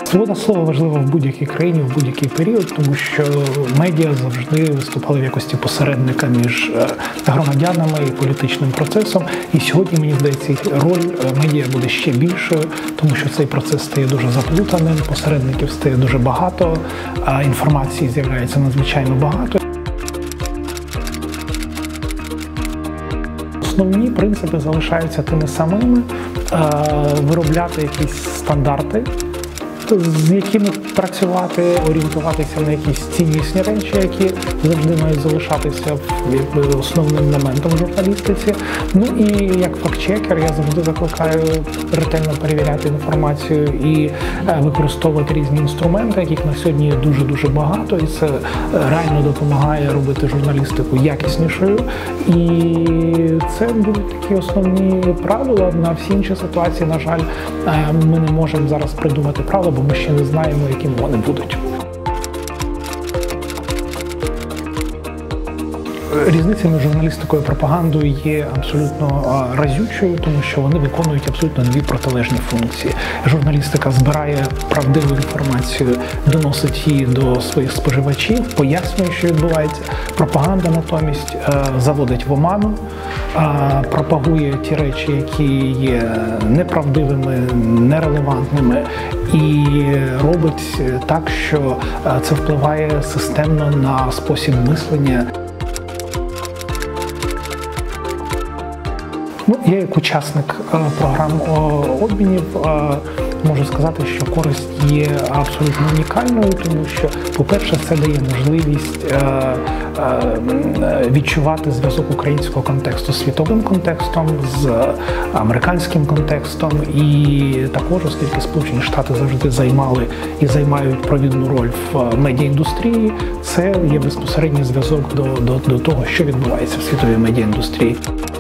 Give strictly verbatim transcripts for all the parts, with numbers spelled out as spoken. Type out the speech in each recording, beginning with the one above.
Свобода слова важлива в будь-якій країні, в будь-який період, тому що медіа завжди виступали в якості посередника між громадянами і політичним процесом. І сьогодні, мені здається, роль медіа буде ще більшою, тому що цей процес стає дуже заплутаним, посередників стає дуже багато, а інформації з'являється надзвичайно багато. Основні принципи залишаються тими самими, виробляти якісь стандарти, з якими працювати, орієнтуватися на якісь ціннісні речі, які завжди мають залишатися якби основним моментом в журналістиці. Ну і як фактчекер я завжди закликаю ретельно перевіряти інформацію і використовувати різні інструменти, яких на сьогодні є дуже-дуже багато, і це реально допомагає робити журналістику якіснішою. І це будуть такі основні правила. На всі інші ситуації, на жаль, ми не можемо зараз придумати правила, бо ми ще не знаємо, якими вони будуть. Різниця між журналістикою і пропагандою є абсолютно разючою, тому що вони виконують абсолютно дві протилежні функції. Журналістика збирає правдиву інформацію, доносить її до своїх споживачів, пояснює, що відбувається. Пропаганда натомість заводить в оману, пропагує ті речі, які є неправдивими, нерелевантними, і робить так, що це впливає системно на спосіб мислення. Ну, я як учасник програм обмінів можу сказати, що користь є абсолютно унікальною, тому що, по-перше, це дає можливість відчувати зв'язок українського контексту з світовим контекстом, з американським контекстом, і також, оскільки Сполучені Штати завжди займали і займають провідну роль в медіаіндустрії, це є безпосередній зв'язок до, до, до того, що відбувається в світовій медіаіндустрії.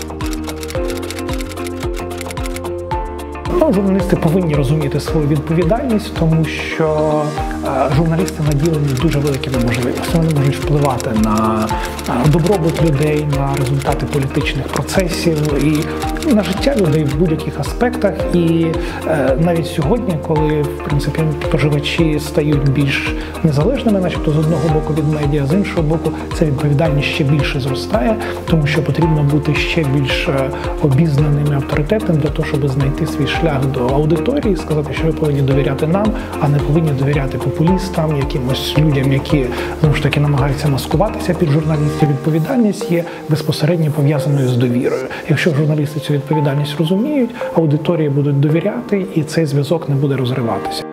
Ну, журналісти повинні розуміти свою відповідальність, тому що е, журналісти наділені дуже великими можливостями. Вони можуть впливати на е, добробут людей, на результати політичних процесів і на життя людей в будь-яких аспектах. І е, навіть сьогодні, коли, в принципі, споживачі стають більш незалежними, начебто з одного боку від медіа, з іншого боку, ця відповідальність ще більше зростає, тому що потрібно бути ще більш обізнаним і авторитетним для того, щоб знайти свій шлях до аудиторії, сказати, що ви повинні довіряти нам, а не повинні довіряти популістам, якимось людям, які, знову ж таки, намагаються маскуватися під журналістів. Відповідальність є безпосередньо пов'язаною з довірою. Якщо журналісти цю відповідальність розуміють, аудиторії будуть довіряти, і цей зв'язок не буде розриватися.